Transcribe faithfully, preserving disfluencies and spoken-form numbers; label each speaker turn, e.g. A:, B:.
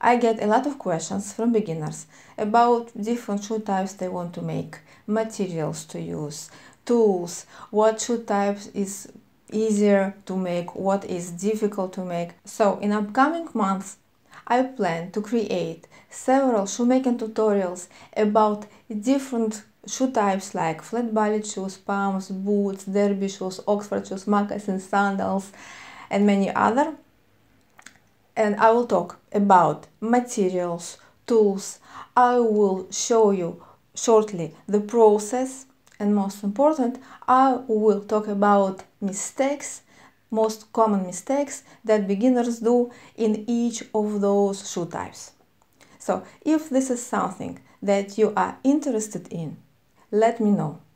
A: I get a lot of questions from beginners about different shoe types they want to make, materials to use, tools, what shoe types is easier to make, what is difficult to make. So in upcoming months, I plan to create several shoemaking tutorials about different shoe types like flat-bodied shoes, palms, boots, derby shoes, Oxford shoes, moccasins, sandals, and many other. And I will talk about materials, tools. I will show you shortly the process, and most important, I will talk about mistakes, most common mistakes that beginners do in each of those shoe types. So if this is something that you are interested in, let me know.